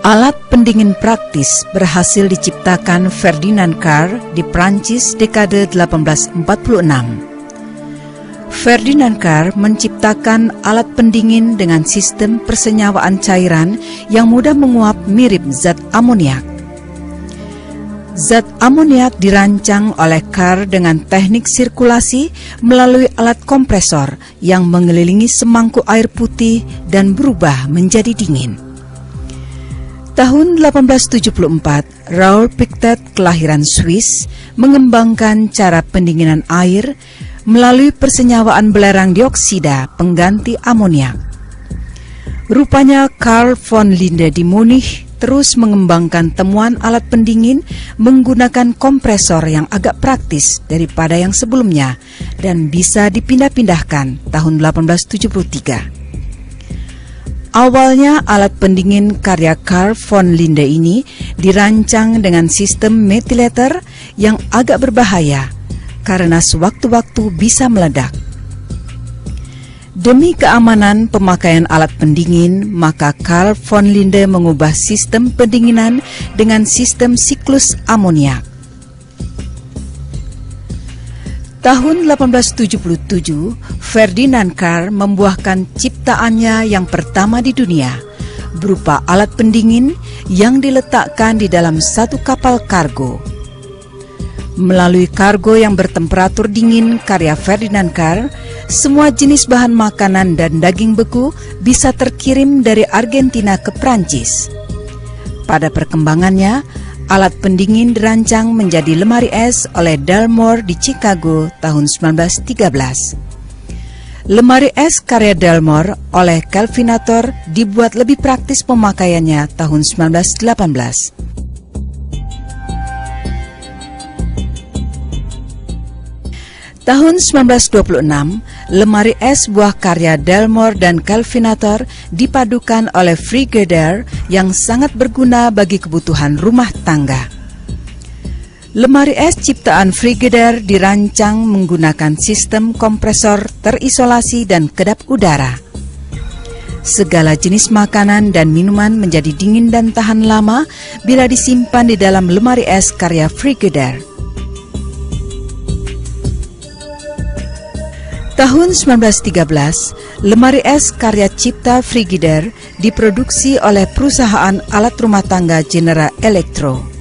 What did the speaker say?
Alat pendingin praktis berhasil diciptakan Ferdinand Carr di Prancis dekade 1846. Ferdinand Carr menciptakan alat pendingin dengan sistem persenyawaan cairan yang mudah menguap mirip zat amoniak. Zat amoniak dirancang oleh Carr dengan teknik sirkulasi melalui alat kompresor yang mengelilingi semangkuk air putih dan berubah menjadi dingin. Tahun 1874, Raoul Pictet, kelahiran Swiss, mengembangkan cara pendinginan air melalui persenyawaan belerang dioksida pengganti amoniak. Rupanya Carl von Linde di Munich terus mengembangkan temuan alat pendingin menggunakan kompresor yang agak praktis daripada yang sebelumnya dan bisa dipindah-pindahkan tahun 1873. Awalnya alat pendingin karya Carl von Linde ini dirancang dengan sistem methylator yang agak berbahaya karena sewaktu-waktu bisa meledak. Demi keamanan pemakaian alat pendingin, maka Carl von Linde mengubah sistem pendinginan dengan sistem siklus amoniak. Tahun 1877, Ferdinand Carr membuahkan ciptaannya yang pertama di dunia, berupa alat pendingin yang diletakkan di dalam satu kapal kargo. Melalui kargo yang bertemperatur dingin karya Ferdinand Carr, semua jenis bahan makanan dan daging beku bisa terkirim dari Argentina ke Prancis. Pada perkembangannya, alat pendingin dirancang menjadi lemari es oleh Dalmor di Chicago tahun 1913. Lemari es karya Dalmor oleh Kelvinator dibuat lebih praktis pemakaiannya tahun 1918. Tahun 1926, lemari es buah karya Dalmor dan Kelvinator dipadukan oleh Frigidaire yang sangat berguna bagi kebutuhan rumah tangga. Lemari es ciptaan Frigidaire dirancang menggunakan sistem kompresor terisolasi dan kedap udara. Segala jenis makanan dan minuman menjadi dingin dan tahan lama bila disimpan di dalam lemari es karya Frigidaire. Tahun 1913, lemari es karya cipta Frigidaire diproduksi oleh perusahaan alat rumah tangga General Electro.